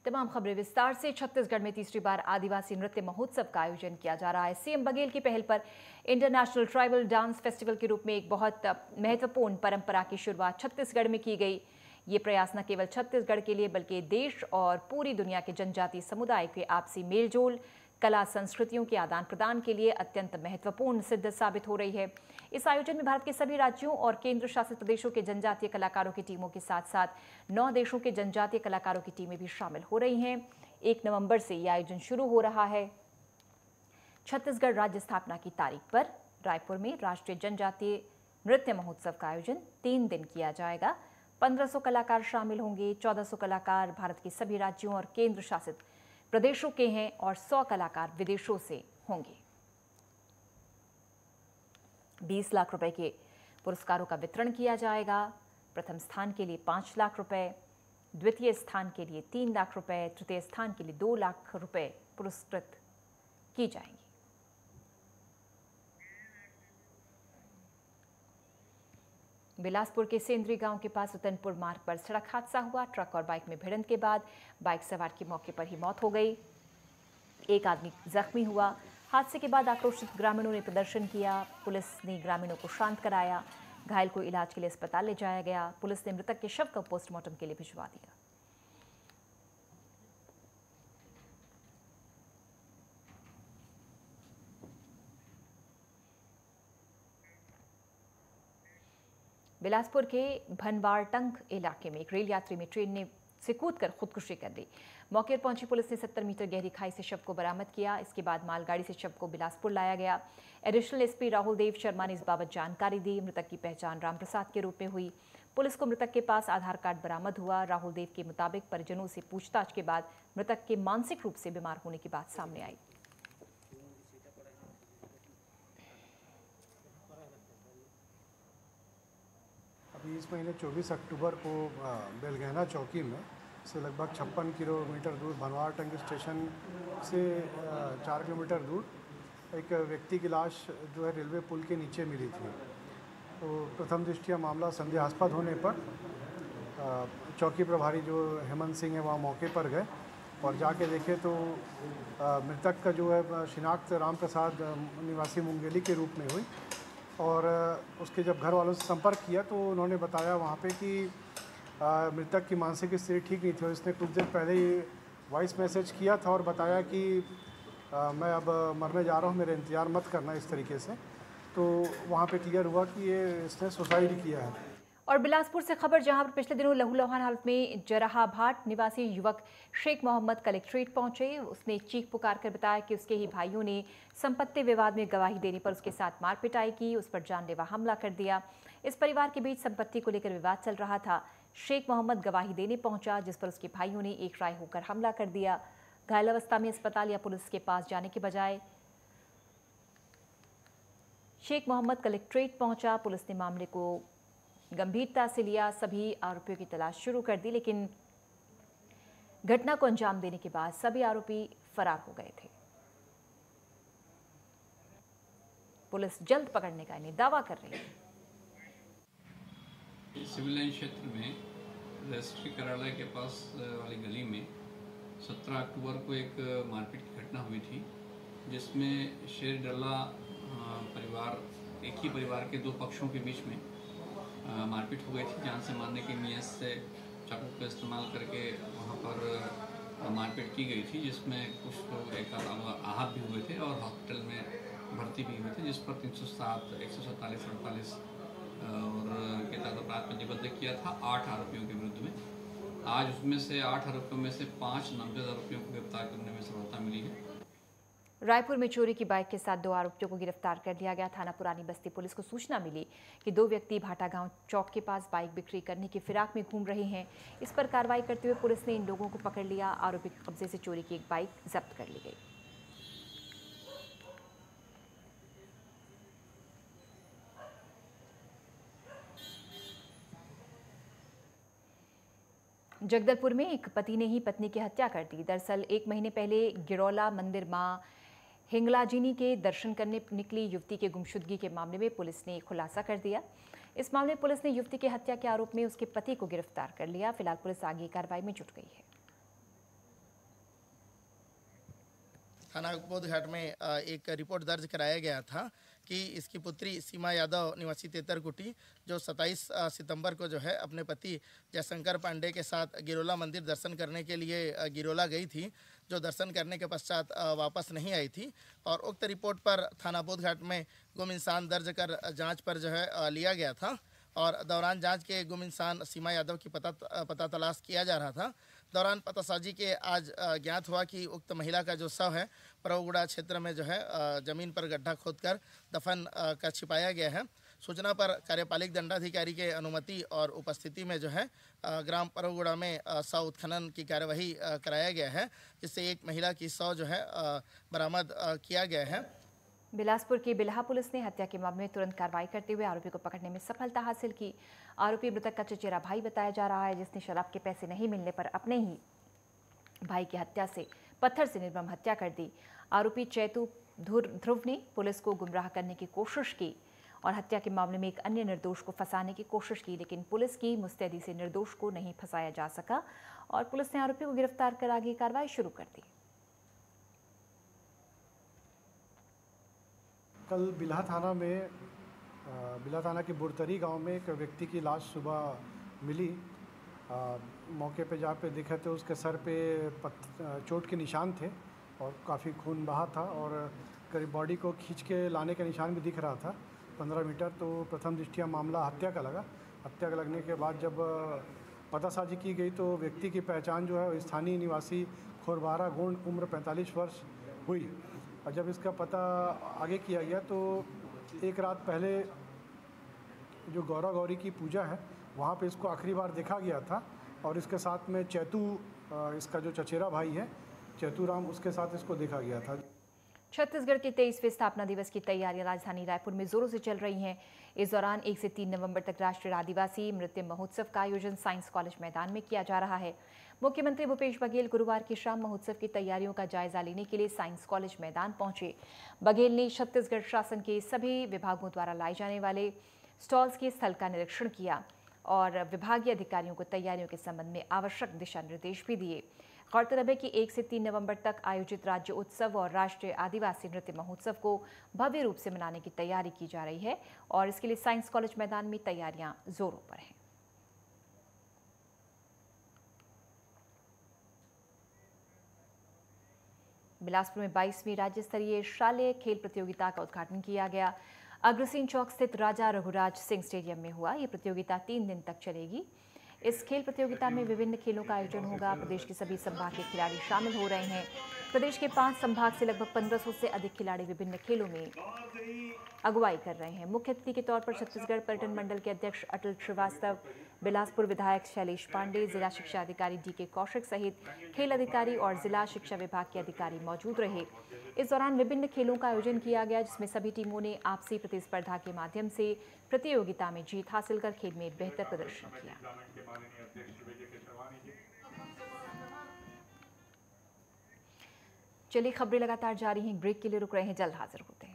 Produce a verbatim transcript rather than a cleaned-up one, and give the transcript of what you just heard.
तमाम खबरें विस्तार से। छत्तीसगढ़ में तीसरी बार आदिवासी नृत्य महोत्सव का आयोजन किया जा रहा है। सीएम बघेल की पहल पर इंटरनेशनल ट्राइबल डांस फेस्टिवल के रूप में एक बहुत महत्वपूर्ण परंपरा की शुरुआत छत्तीसगढ़ में की गई। ये प्रयास न केवल छत्तीसगढ़ के लिए बल्कि देश और पूरी दुनिया के जनजातीय समुदाय के आपसी मेलजोल, कला संस्कृतियों के आदान प्रदान के लिए अत्यंत महत्वपूर्ण सिद्ध साबित हो रही है। इस आयोजन में भारत के सभी राज्यों और केंद्र शासित प्रदेशों के जनजातीय कलाकारों की टीमों के साथ साथ नौ देशों के जनजातीय कलाकारों की टीमें भी शामिल हो रही हैं। एक नवंबर से यह आयोजन शुरू हो रहा है। छत्तीसगढ़ राज्य स्थापना की तारीख पर रायपुर में राष्ट्रीय जनजातीय नृत्य महोत्सव का आयोजन तीन दिन किया जाएगा। पंद्रह सौ कलाकार शामिल होंगे। चौदह सौ कलाकार भारत के सभी राज्यों और केंद्र शासित प्रदेशों के हैं और सौ कलाकार विदेशों से होंगे। बीस लाख रुपए के पुरस्कारों का वितरण किया जाएगा। प्रथम स्थान के लिए पांच लाख रुपए, द्वितीय स्थान के लिए तीन लाख रुपए, तृतीय स्थान के लिए दो लाख रुपए पुरस्कृत की जाएंगी। बिलासपुर के सेंद्री गांव के पास रतनपुर मार्ग पर सड़क हादसा हुआ। ट्रक और बाइक में भिड़ंत के बाद बाइक सवार की मौके पर ही मौत हो गई। एक आदमी जख्मी हुआ। हादसे के बाद आक्रोशित ग्रामीणों ने प्रदर्शन किया। पुलिस ने ग्रामीणों को शांत कराया। घायल को इलाज के लिए अस्पताल ले जाया गया। पुलिस ने मृतक के शव को पोस्टमार्टम के लिए भिजवा दिया। बिलासपुर के भनवारटंग इलाके में एक रेल यात्री में ट्रेन ने से कूदकर खुदकुशी कर ली। मौके पर पहुंची पुलिस ने सत्तर मीटर गहरी खाई से शव को बरामद किया। इसके बाद मालगाड़ी से शव को बिलासपुर लाया गया। एडिशनल एसपी राहुल देव शर्मा ने इस बाबत जानकारी दी। मृतक की पहचान रामप्रसाद के रूप में हुई। पुलिस को मृतक के पास आधार कार्ड बरामद हुआ। राहुल देव के मुताबिक परिजनों से पूछताछ के बाद मृतक के मानसिक रूप से बीमार होने की बात सामने आई। अभी इस महीने चौबीस अक्टूबर को बेलगहना चौकी में से लगभग छप्पन किलोमीटर दूर भनवारटंग स्टेशन से चार किलोमीटर दूर एक व्यक्ति की लाश जो है रेलवे पुल के नीचे मिली थी। तो प्रथम दृष्टया मामला संदेहास्पद होने पर चौकी प्रभारी जो हेमंत सिंह है वहाँ मौके पर गए और जाके देखे तो मृतक का जो है शिनाख्त रामप्रसाद निवासी मुंगेली के रूप में हुई। और उसके जब घर वालों से संपर्क किया तो उन्होंने बताया वहाँ पे कि मृतक की मानसिक स्थिति ठीक नहीं थी और इसने कुछ दिन पहले ही वॉइस मैसेज किया था और बताया कि आ, मैं अब मरने जा रहा हूँ, मेरा इंतज़ार मत करना इस तरीके से। तो वहाँ पे क्लियर हुआ कि ये इसने सुसाइड किया है। और बिलासपुर से खबर, जहां पर पिछले दिनों लहूलुहान हालत में जराहाभाट निवासी युवक शेख मोहम्मद कलेक्ट्रेट पहुंचे। उसने चीख पुकार कर बताया कि उसके ही भाइयों ने संपत्ति विवाद में गवाही देने पर उसके साथ मार पिटाई की, उस पर जानलेवा हमला कर दिया। इस परिवार के बीच संपत्ति को लेकर विवाद चल रहा था। शेख मोहम्मद गवाही देने पहुंचा, जिस पर उसके भाइयों ने एक राय होकर हमला कर दिया। घायल अवस्था में अस्पताल या पुलिस के पास जाने के बजाय शेख मोहम्मद कलेक्ट्रेट पहुंचा। पुलिस ने मामले को गंभीरता से लिया। सभी आरोपियों की तलाश शुरू कर दी, लेकिन घटना को अंजाम देने के बाद सभी आरोपी फरार हो गए थे। पुलिस जल्द पकड़ने का इन्हें दावा कर रही है। सिविल लाइन क्षेत्र में रजिस्ट्री कार्यालय के पास वाली गली में सत्रह अक्टूबर को एक मारपीट की घटना हुई थी, जिसमें शेर डल्ला परिवार, एक ही परिवार के दो पक्षों के बीच में मारपीट हो गई थी। जान से मारने की नीयत से चाकू का इस्तेमाल करके वहाँ पर मारपीट की गई थी, जिसमें कुछ लोग एक आहत भी हुए थे और हॉस्पिटल में भर्ती भी हुए थे, जिस पर तीन सौ सात एक सौ सैंतालीस अड़तालीस और के तहत अपराध पंजीबद्ध किया था आठ आरोपियों के विरुद्ध में। आज उसमें से आठ आरोपियों में से पाँच नामजद आरोपियों को गिरफ्तार करने में सफलता मिली है। रायपुर में चोरी की बाइक के साथ दो आरोपियों को गिरफ्तार कर लिया गया। थाना पुरानी बस्ती पुलिस को सूचना मिली कि दो व्यक्ति भाटा गांव चौक के पास बाइक बिक्री करने की फिराक में घूम रहे हैं। इस पर कार्रवाई करते हुए पुलिस ने इन लोगों को पकड़ लिया। आरोपी के कब्जे से चोरी की एक बाइक जब्त कर ली गई। जगदलपुर में एक पति ने ही पत्नी की हत्या कर दी। दरअसल एक महीने पहले गिरौला मंदिर मां हिंगलाजिनी के दर्शन करने निकली युवती के गुमशुदगी के मामले में पुलिस ने खुलासा कर दिया। इस मामले में पुलिस ने युवती की हत्या के आरोप में उसके पति को गिरफ्तार कर लिया। फिलहाल पुलिस आगे कार्रवाई में जुट गई है। थाना बोधघाट में एक रिपोर्ट दर्ज कराया गया था कि इसकी पुत्री सीमा यादव निवासी तेतरकुटी जो सत्ताईस सितंबर को जो है अपने पति जयशंकर पांडे के साथ गिरोला मंदिर दर्शन करने के लिए गिरोला गई थी, जो दर्शन करने के पश्चात वापस नहीं आई थी और उक्त रिपोर्ट पर थाना बोधघाट में गुम इंसान दर्ज कर जांच पर जो है लिया गया था और दौरान जांच के गुम इंसान सीमा यादव की पता पता तलाश किया जा रहा था। दौरान पतासाजी के आज ज्ञात हुआ कि उक्त महिला का जो शव है परवगुड़ा क्षेत्र में जो है जमीन पर गड्ढा खोदकर दफन कर छिपाया गया है। सूचना पर कार्यपालिक दंडाधिकारी के अनुमति और उपस्थिति में जो है ग्राम परवगुड़ा में शव उत्खनन की कार्यवाही कराया गया है, जिससे एक महिला की शव जो है बरामद किया गया है। बिलासपुर की बिल्हा पुलिस ने हत्या के मामले में तुरंत कार्रवाई करते हुए आरोपी को पकड़ने में सफलता हासिल की। आरोपी मृतक का चचेरा भाई बताया जा रहा है, जिसने शराब के पैसे नहीं मिलने पर अपने ही भाई की हत्या से पत्थर से निर्मम हत्या कर दी। आरोपी चैतू ध्रुव ने पुलिस को गुमराह करने की कोशिश की और हत्या के मामले में एक अन्य निर्दोष को फंसाने की कोशिश की, लेकिन पुलिस की मुस्तैदी से निर्दोष को नहीं फंसाया जा सका और पुलिस ने आरोपी को गिरफ्तार कर आगे कार्रवाई शुरू कर दी। कल बिल्हा थाना में बिल्हा थाना के बुरतरी गांव में एक व्यक्ति की लाश सुबह मिली। आ, मौके पे जहाँ पे दिखे तो उसके सर पे चोट के निशान थे और काफ़ी खून बहा था और करीब बॉडी को खींच के लाने का निशान भी दिख रहा था पंद्रह मीटर। तो प्रथम दृष्टिया मामला हत्या का लगा। हत्या का लगने के बाद जब पतासाजी की गई तो व्यक्ति की पहचान जो है स्थानीय निवासी खोरबारा गोंड उम्र पैंतालीस वर्ष हुई और जब इसका पता आगे किया गया तो एक रात पहले जो गौरा गौरी की पूजा है वहाँ पे इसको आखिरी बार देखा गया था और इसके साथ में चैतू इसका जो चचेरा भाई है चैतू राम उसके साथ इसको देखा गया था। छत्तीसगढ़ के तेईसवें स्थापना दिवस की तैयारियां राजधानी रायपुर में जोरों से चल रही हैं। इस दौरान एक से तीन नवंबर तक राष्ट्रीय आदिवासी नृत्य महोत्सव का आयोजन साइंस कॉलेज मैदान में किया जा रहा है। मुख्यमंत्री भूपेश बघेल गुरुवार की शाम महोत्सव की तैयारियों का जायजा लेने के लिए साइंस कॉलेज मैदान पहुंचे। बघेल ने छत्तीसगढ़ शासन के सभी विभागों द्वारा लाए जाने वाले स्टॉल्स के स्थल का निरीक्षण किया और विभागीय अधिकारियों को तैयारियों के संबंध में आवश्यक दिशा निर्देश भी दिए। गौरतलब है कि एक से तीन नवंबर तक आयोजित राज्य उत्सव और राष्ट्रीय आदिवासी नृत्य महोत्सव को भव्य रूप से मनाने की तैयारी की जा रही है और इसके लिए साइंस कॉलेज मैदान में तैयारियां जोरों पर हैं। बिलासपुर में बाईसवीं राज्य स्तरीय शालेय खेल प्रतियोगिता का उद्घाटन किया गया। अग्रसेन चौक स्थित राजा रघुराज सिंह स्टेडियम में हुआ। ये प्रतियोगिता तीन दिन तक चलेगी। इस खेल प्रतियोगिता में विभिन्न खेलों का आयोजन होगा। प्रदेश के सभी संभाग के खिलाड़ी शामिल हो रहे हैं। प्रदेश के पांच संभाग से लगभग पंद्रह सौ से अधिक खिलाड़ी विभिन्न खेलों में अगुवाई कर रहे हैं। मुख्य अतिथि के तौर पर छत्तीसगढ़ पर्यटन मंडल के अध्यक्ष अटल श्रीवास्तव, बिलासपुर विधायक शैलेश पांडे, जिला शिक्षा अधिकारी डी के कौशिक सहित खेल अधिकारी और जिला शिक्षा विभाग के अधिकारी मौजूद रहे। इस दौरान विभिन्न खेलों का आयोजन किया गया, जिसमें सभी टीमों ने आपसी प्रतिस्पर्धा के माध्यम से प्रतियोगिता में जीत हासिल कर खेल में बेहतर प्रदर्शन किया। चलिए, खबरें लगातार जारी हैं। ब्रेक के लिए रुक रहे हैं, जल्द हाजिर होते हैं।